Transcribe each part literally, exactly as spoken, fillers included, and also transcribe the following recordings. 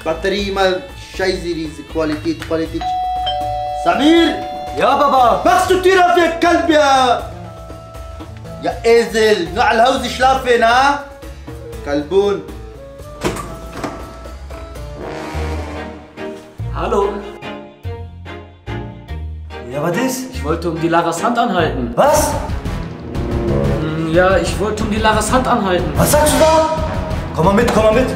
Batterie mal scheiße, diese Qualität, Qualität. Samir! Ja, Baba! Machst du Tür auf, ihr Kalb, ja? Ja, Esel, nur al Hause schlafen, ha? Kalbun. Hallo. Ja, was ist? Ich wollte um die Laras Hand anhalten. Was? Hm, Ja, ich wollte um die Laras Hand anhalten. Was sagst du da? Komm mal mit, komm mal mit.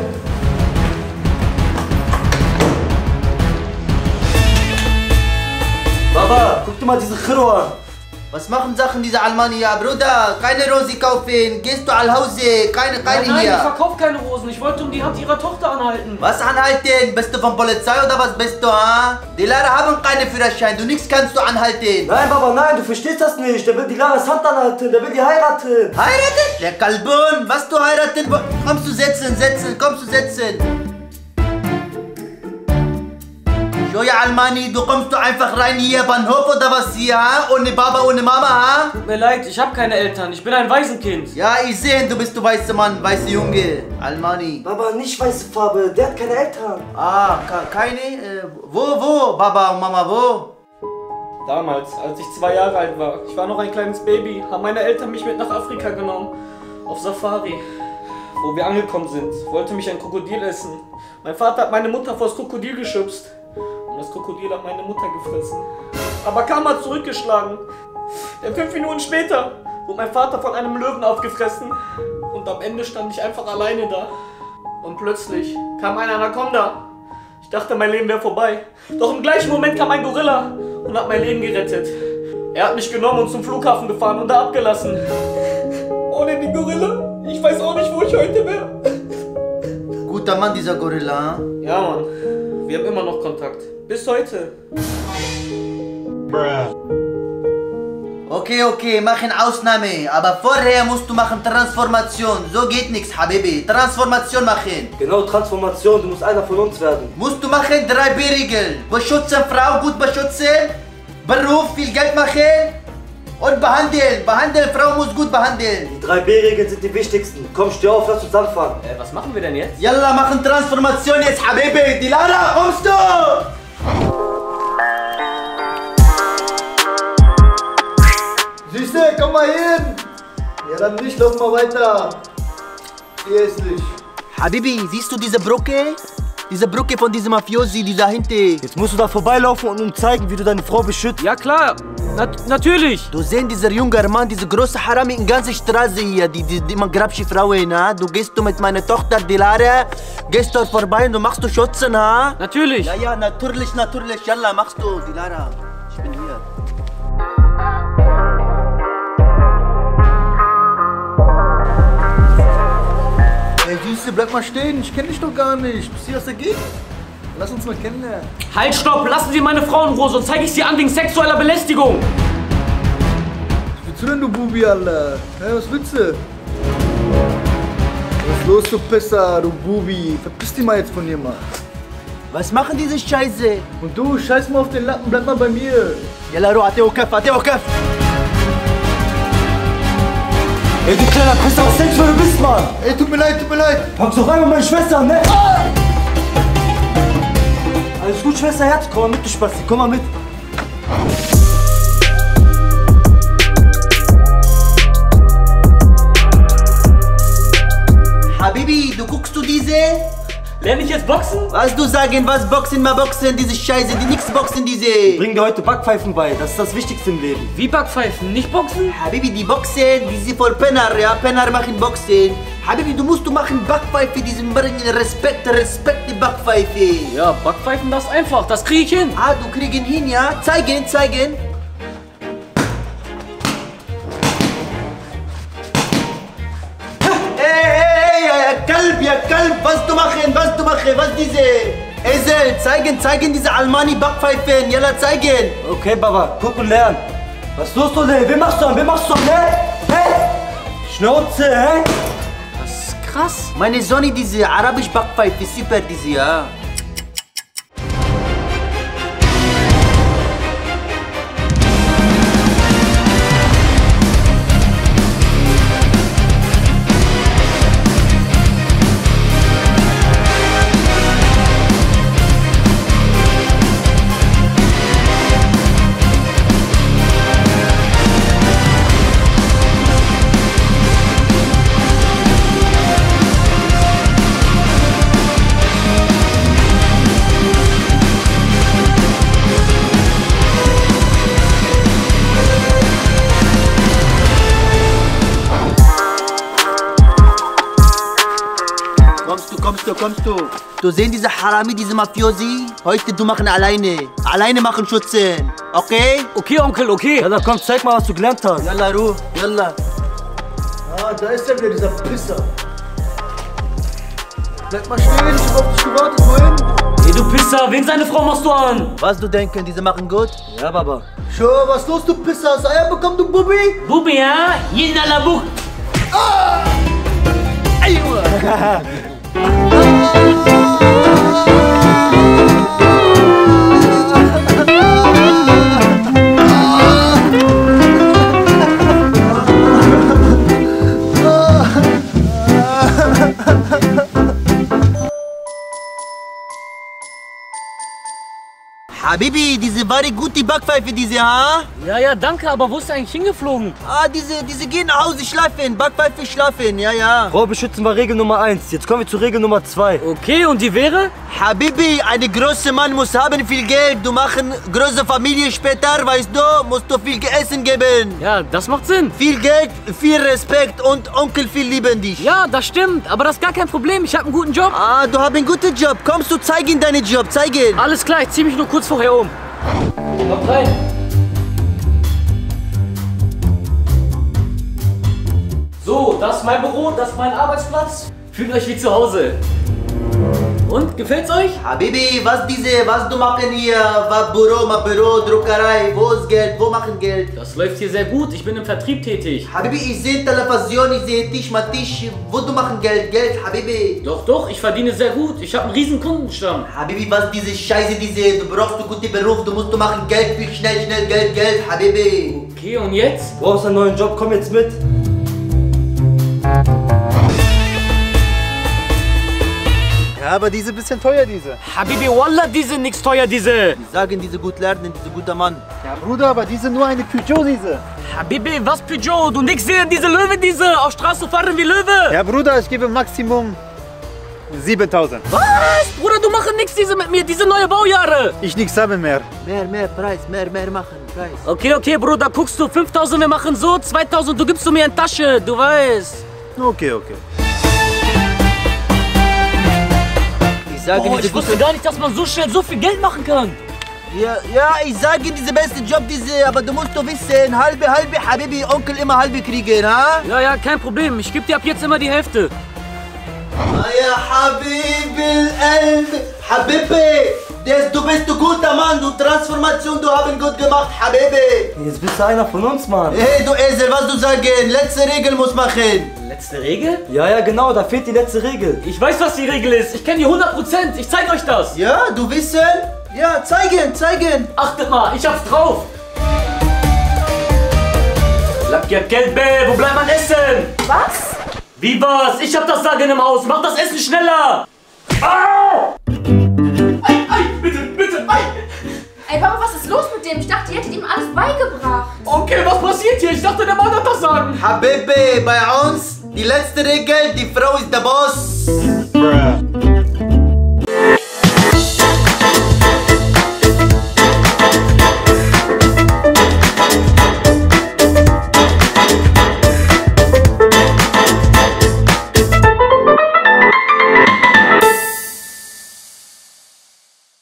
Baba, guck dir mal diese Chiro an. Was machen Sachen diese Almania, Bruder? Keine Rosi kaufen, gehst du al Hause, keine, keine Nein, nein, hier. ich verkaufe keine Rosen. Ich wollte um die Hand ihrer Tochter anhalten. Was anhalten? Bist du von Polizei oder was bist du, ha? Die Lehrer haben keinen Führerschein, du nichts kannst du anhalten. Nein, Baba, nein, du verstehst das nicht. Der will die Laras Hand anhalten, der will die heiraten. Heiraten? Der Kalbun, was du heiraten? Kommst du setzen, setzen, kommst du setzen. Joja Almani, du kommst du einfach rein hier, Bahnhof oder was hier, ha? Ohne Baba, ohne Mama, ha? Tut mir leid, ich habe keine Eltern. Ich bin ein Waisenkind. Ja, ich sehe, du bist du weißer Mann, weißer Junge. Almani. Baba, nicht weiße Farbe, der hat keine Eltern. Ah, keine? Äh, wo, wo, Baba und Mama, wo? Damals, als ich zwei Jahre alt war, ich war noch ein kleines Baby, haben meine Eltern mich mit nach Afrika genommen. Auf Safari. Wo wir angekommen sind, wollte mich ein Krokodil essen. Mein Vater hat meine Mutter vor das Krokodil geschubst. Und das Krokodil hat meine Mutter gefressen. Aber Karma hat zurückgeschlagen. Denn fünf Minuten später wurde mein Vater von einem Löwen aufgefressen. Und am Ende stand ich einfach alleine da. Und plötzlich kam ein Anaconda. Ich dachte, mein Leben wäre vorbei. Doch im gleichen Moment kam ein Gorilla und hat mein Leben gerettet. Er hat mich genommen und zum Flughafen gefahren und da abgelassen. Ohne die Gorilla, ich weiß auch nicht, wo ich heute wäre. Guter Mann, dieser Gorilla. Ja, Mann. Wir haben immer noch Kontakt. Bis heute. Okay, okay, machen Ausnahme. Aber vorher musst du machen Transformation. So geht nichts, Habibi. Transformation machen. Genau, Transformation, du musst einer von uns werden. Musst du machen drei B-Regeln. Beschützen, Frau gut beschützen. Beruf, viel Geld machen. Und behandeln. Behandeln, Frau muss gut behandeln. Die drei B-Regeln sind die wichtigsten. Komm, steh auf, lass uns anfangen. Äh, was machen wir denn jetzt? Yalla, machen Transformation jetzt, Habibi. Dilara, kommst du? Süße, komm mal hin! Ja, dann nicht, lauf mal weiter. Hier ist nicht. Habibi, siehst du diese Brücke? Diese Brücke von diesem Mafiosi, die da hinten. Jetzt musst du da vorbeilaufen und uns zeigen, wie du deine Frau beschützt. Ja klar, Nat natürlich. Du siehst dieser junge Mann, diese große Harami in ganzer Straße hier, die, die, die man grabsche Frauen, ha? Du gehst du mit meiner Tochter Dilara, gehst dort vorbei und du machst du Schützen, ha? Natürlich. Ja, ja, natürlich, natürlich, yalla, machst du, Dilara. Ich bin hier. Ey, Süße, bleib mal stehen. Ich kenn dich doch gar nicht. Bist du was dagegen? Lass uns mal kennenlernen. Halt, stopp, lassen Sie meine Frau in Ruhe, sonst zeige ich Sie an wegen sexueller Belästigung. Was willst du denn, du Bubi, Alter? Hä, was willst du? Was ist los, du Pisser, du Bubi? Verpiss dich mal jetzt von hier, Mann. Was machen diese Scheiße? Und du, scheiß mal auf den Lappen, bleib mal bei mir. Yalla, ruh, ate okaf, ate okaf. Ey, du kleiner Pisser, was denkst du, wer du bist, Mann? Ey, tut mir leid, tut mir leid. Packst doch einmal meine Schwester an, ne? Alles gut, Schwester, Herz, komm mal mit, du Spasti, komm mal mit. Habibi, du guckst du diese? Lerne ich jetzt boxen? Was du sagen, was boxen, mal boxen, diese Scheiße, die nix boxen, diese. Bring dir heute Backpfeifen bei, das ist das Wichtigste im Leben. Wie Backpfeifen, nicht boxen? Habibi, die Boxen, die sind voll Penner, ja, Penner machen Boxen. Habibi, du musst du machen Backpfeife, diesen bringen Respekt, Respekt, die Backpfeife. Ja, Backpfeifen, das ist einfach, das kriege ich hin. Ah, du kriegen hin, ja? Zeigen, zeigen. Kalb, ja Kalb, was du machen, was du machen, was diese Esel, zeigen, zeigen diese Almani Backpfeifen, yalla zeigen. Okay, Baba, guck und lern. Was ist los, du, ne? Wen machst du an? Wen machst du an, ne? Hä? Schnauze, hä? Das ist krass. Meine Sonne, diese arabisch Backpfeife, super diese, ja. Du sehen diese Harami, diese Mafiosi? Heute du machen alleine. Alleine machen Schützen. Okay? Okay, Onkel, okay. Ja, dann komm, zeig mal, was du gelernt hast. Yalla, Ruh. Yalla. Ah, da ist er wieder, dieser Pisser. Bleib mal stehen, ich hab auf dich gewartet, wohin? Ey, du Pisser, wen seine Frau machst du an? Was du denken, diese machen gut? Ja, Baba. Schau, was los, du Pisser? Hast Eier bekommen, du Bubi? Bubi, ja? Jena la Buch. Habibi, diese very gute Backpfeife, diese, ha? Ja, ja, danke, aber wo ist er eigentlich hingeflogen? Ah, diese, diese gehen nach Hause schlafen. Backpfeife schlafen, ja, ja. Frau beschützen war Regel Nummer eins. Jetzt kommen wir zu Regel Nummer zwei. Okay, und die wäre? Habibi, ein großer Mann muss haben viel Geld. Du machen große Familie später, weißt du, musst du viel Essen geben. Ja, das macht Sinn. Viel Geld, viel Respekt und Onkel viel lieben dich. Ja, das stimmt, aber das ist gar kein Problem. Ich habe einen guten Job. Ah, du hast einen guten Job. Kommst du zeigen deinen Job, zeigen. Alles klar, ich zieh mich nur kurz vorher um. Kommt rein. So, das ist mein Büro, das ist mein Arbeitsplatz. Fühlt euch wie zu Hause. Und, gefällt's euch? Habibi, was diese, was du machen hier? Was Büro, ma Büro, Druckerei, wo ist Geld, wo machen Geld? Das läuft hier sehr gut, ich bin im Vertrieb tätig. Habibi, ich sehe Television, ich sehe Tisch, ma Tisch, wo du machen Geld, Geld, Habibi. Doch, doch, ich verdiene sehr gut. Ich habe einen riesen Kundenstamm. Habibi, was diese Scheiße, diese, du brauchst einen guten Beruf, du musst du machen Geld, viel schnell, schnell, Geld, Geld, Habibi. Okay, und jetzt? Brauchst einen neuen Job, komm jetzt mit. Ja, aber diese bisschen teuer, diese. Habibi, Wallah, diese nix teuer, diese. Die sagen, diese gut lernen, diese guter Mann. Ja, Bruder, aber diese nur eine Peugeot, diese. Habibi, was Peugeot? Du nix sehen, diese Löwe, diese. Auf Straße fahren wie Löwe. Ja, Bruder, ich gebe Maximum siebentausend. Was? Bruder, du machst nix diese mit mir, diese neue Baujahre. Ich nichts haben mehr. Mehr, mehr Preis, mehr, mehr machen, Preis. Okay, okay, Bruder, guckst du, fünftausend, wir machen so, zweitausend, du gibst du mir in Tasche, du weißt. Okay, okay. Ich sage, Oh, diese ich wusste gute... gar nicht, dass man so schnell so viel Geld machen kann. Ja, ja, ich sage, diese beste Job, diese, aber du musst doch wissen, halbe, halbe, Habibi, Onkel immer halbe kriegen, ha? Ja, ja, kein Problem, ich gebe dir ab jetzt immer die Hälfte. Ah ja, Habibi, El, Habibi, das, du bist ein guter Mann, du Transformation, du haben gut gemacht, Habibi. Jetzt bist du einer von uns, Mann. Hey, du Esel, was du sagen, letzte Regel muss machen. Letzte Regel? Ja, ja, genau, da fehlt die letzte Regel. Ich weiß, was die Regel ist, ich kenne die hundert Prozent, ich zeig euch das. Ja, du wissen? Ja, zeigen, zeigen. Achtet mal, ich hab's drauf. Lakiat Gelbe, wo bleibt mein Essen? Was? Wie was? Ich hab das Sagen im Haus, mach das Essen schneller. Au! Ei, ei, bitte, bitte, ei. Ey, Papa, was ist los mit dem? Ich dachte, ihr hättet ihm alles beigebracht. Okay, was passiert hier? Ich dachte, der Mann hat das Sagen. Habibi, bei uns, die letzte Regel, die Frau ist der Boss.